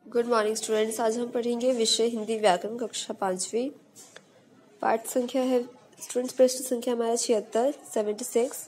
Good morning students. आज हम पढ़ेंगे विषय हिंदी व्याकरण कक्षा 5वीं। पाठ संख्या है स्टूडेंट्स, प्रश्न संख्या हमारा 76।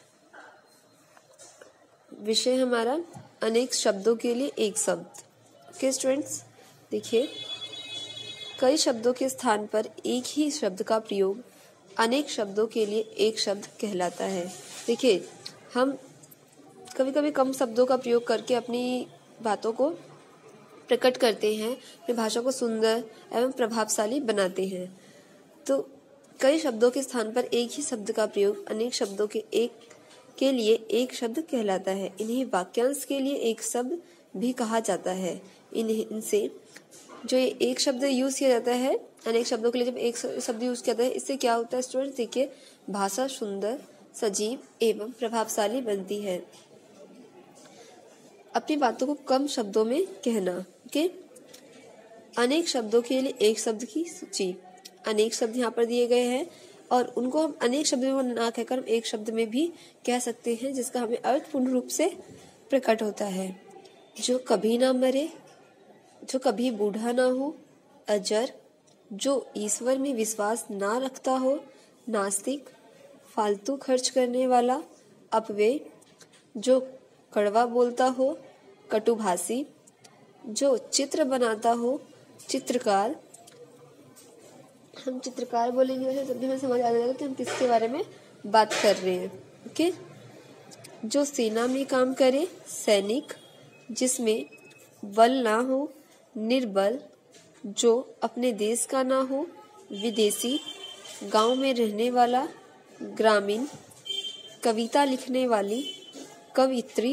विषय हमारा अनेक शब्दों के लिए एक शब्द। ओके स्टूडेंट्स, देखिए, कई शब्दों के स्थान पर एक ही शब्द का प्रयोग अनेक शब्दों के लिए एक शब्द कहलाता है। देखिए, हम कभी कभी कम शब्दों का प्रयोग करके अपनी बातों को प्रकट करते हैं, अपनी भाषा को सुंदर एवं प्रभावशाली बनाते हैं। तो कई शब्दों के स्थान पर एक ही शब्द का प्रयोग अनेक शब्दों के लिए एक शब्द कहलाता है। इन्हें वाक्यांश के लिए एक शब्द भी कहा जाता है। इनसे जो ये एक शब्द यूज किया जाता है, अनेक शब्दों के लिए जब एक शब्द यूज किया जाता है, इससे क्या होता है स्टूडेंट्स, देखिए, भाषा सुंदर, सजीव एवं प्रभावशाली बनती है। अपनी बातों को कम शब्दों में कहना। ओके, अनेक शब्दों के लिए एक शब्द की सूची। अनेक शब्द यहाँ पर दिए गए हैं और उनको हम अनेक शब्दों में ना कहकर हम एक शब्द में भी कह सकते हैं, जिसका हमें अर्थ पूर्ण रूप से प्रकट होता है। जो कभी ना मरे, जो कभी बूढ़ा ना हो, अजर, जो ईश्वर में विश्वास ना रखता हो, नास्तिक, फालतू खर्च करने वाला, अपव्यय, जो कड़वा बोलता हो, कटुभाषी, जो चित्र बनाता हो, चित्रकार। हम चित्रकार बोलेंगे तब भी हमें समझ आ जाएगा कि हम किसके बारे में बात कर रहे हैं। ओके, जो सेना में काम करे, सैनिक, जिसमें बल ना हो, निर्बल, जो अपने देश का ना हो, विदेशी, गांव में रहने वाला, ग्रामीण, कविता लिखने वाली, कवित्री,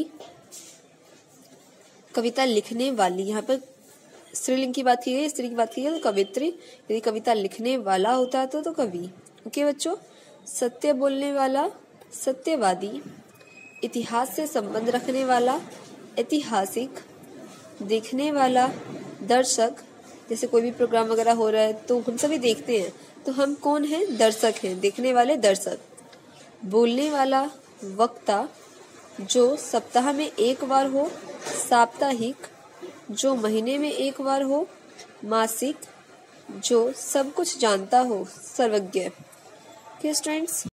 कविता लिखने वाली। यहाँ पर स्त्रीलिंग की बात की गई, स्त्री की बात की गई तो कवित्री। यदि कविता लिखने वाला होता है तो कवि। ओके बच्चों, सत्य बोलने वाला, सत्यवादी, इतिहास से संबंध रखने वाला, ऐतिहासिक, देखने वाला, दर्शक। जैसे कोई भी प्रोग्राम वगैरह हो रहा है तो हम सभी देखते हैं, तो हम कौन हैं? दर्शक हैं, देखने वाले दर्शक। बोलने वाला, वक्ता, जो सप्ताह में एक बार हो, साप्ताहिक, जो महीने में एक बार हो, मासिक, जो सब कुछ जानता हो, सर्वज्ञ। Okay students.